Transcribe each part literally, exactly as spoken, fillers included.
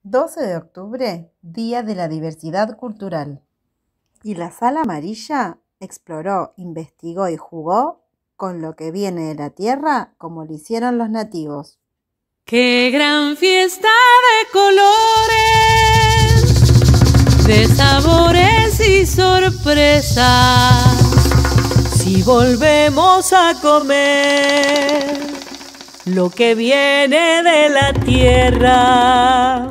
doce de octubre, Día de la Diversidad Cultural. Y la Sala Amarilla exploró, investigó y jugó con lo que viene de la tierra como lo hicieron los nativos. ¡Qué gran fiesta de colores, de sabores y sorpresas! Si volvemos a comer lo que viene de la tierra.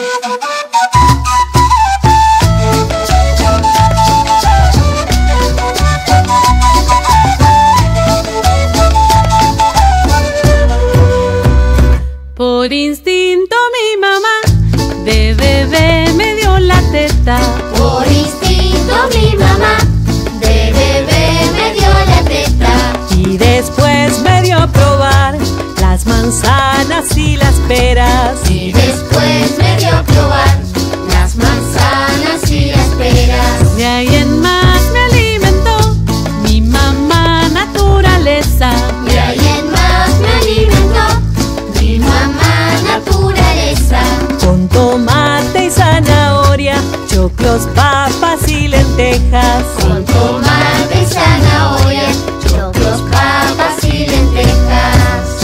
Por instinto mi mamá de bebé me dio la teta. Por instinto mi mamá de bebé me dio la teta. Y después me dio a probar las manzanas y las peras. Y después me dio a probar las manzanas y las peras. De ahí en más me alimentó mi mamá naturaleza. De ahí en más me alimentó mi mamá naturaleza. Con tomate y zanahoria, choclos, papas y lentejas. Con tomate y zanahoria, choclos, papas y lentejas.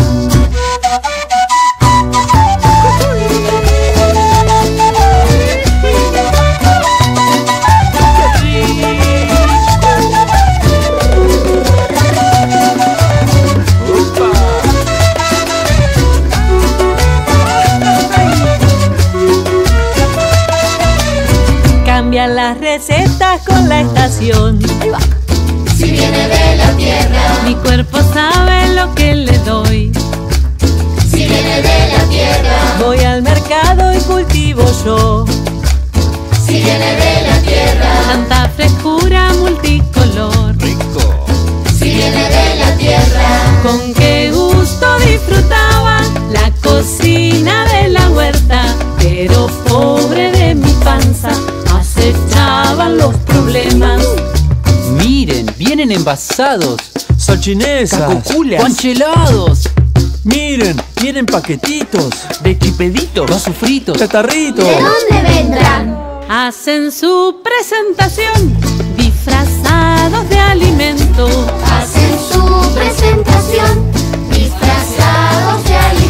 Cambian las recetas con la estación. Si viene de la tierra, mi cuerpo sabe lo que le doy. si viene de la tierra, Voy al mercado y cultivo yo. si viene de la tierra, Tanta frescura multicolor. Rico. si viene de la tierra. Con qué gusto disfrutaba la cocina de la huerta. Pero pobre de mi panza, acechaban los problemas. Miren, vienen envasados, Salchinesas. cacoculas, conchelados, Miren, vienen paquetitos. de chipeditos, vasos fritos, Catarritos. ¿De dónde vendrán? Hacen su presentación disfrazados de alimento. Hacen su presentación disfrazados de alimento.